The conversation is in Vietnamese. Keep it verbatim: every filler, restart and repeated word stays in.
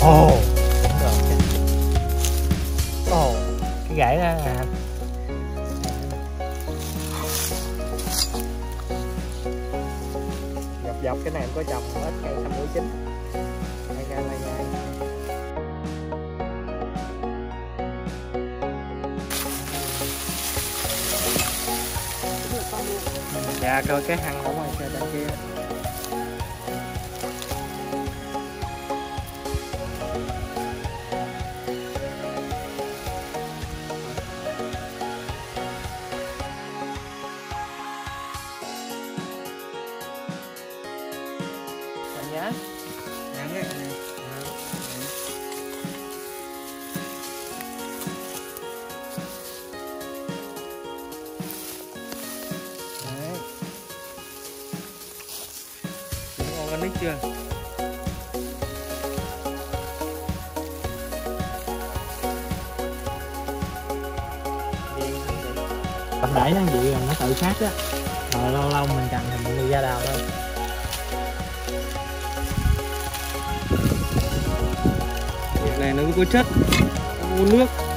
Ồ, đúng rồi. Ồ, cái gãy đó à. Dọc dọc cái này em có trồng ít cây sâm lúa chín. Hai cây lai gai. Dạ coi cái hăng ở ngoài kia bên kia. Nhá. Nhắn cái này. Đấy. Organic chưa? Tập đẩy nó vậy rồi nó tự phát á. Rồi lâu lâu mình cần thì mình đi ra đào thôi. Việc này nó có chất, có nước.